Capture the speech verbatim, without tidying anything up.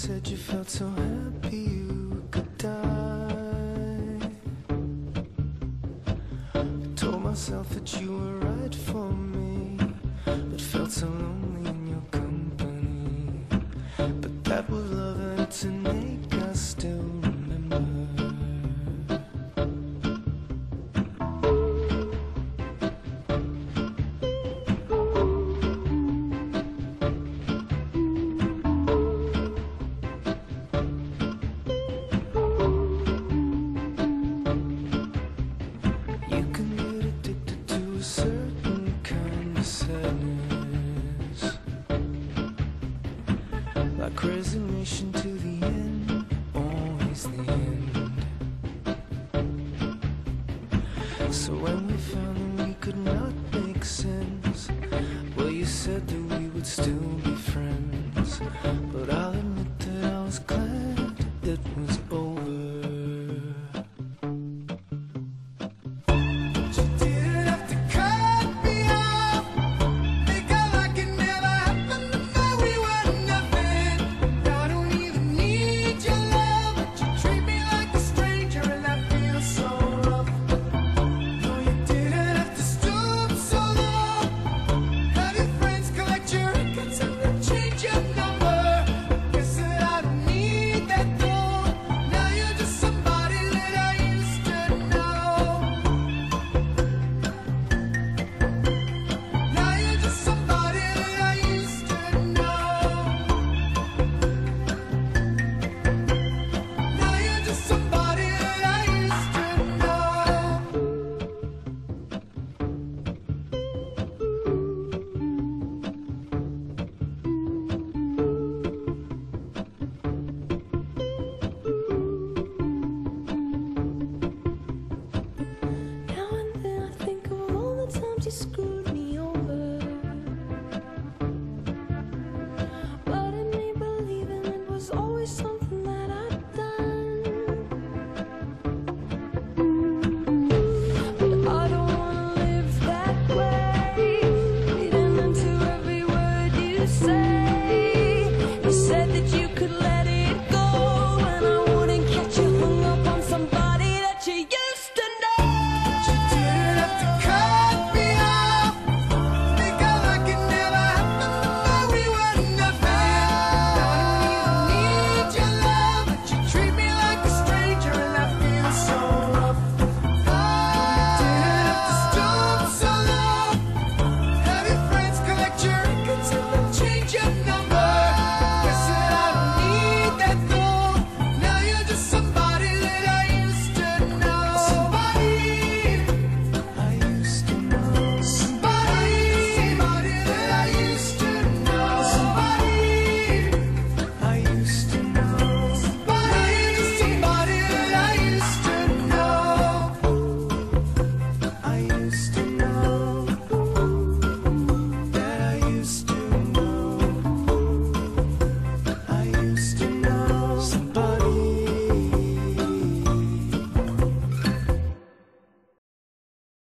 said you felt so happy you could die. I told myself that you were right for me, but felt so lonely in your company. But that was love, and to make us still remember. Certain kind of sadness, like resignation to the end, always the end. So when we found that we could not make sense, well, you said that we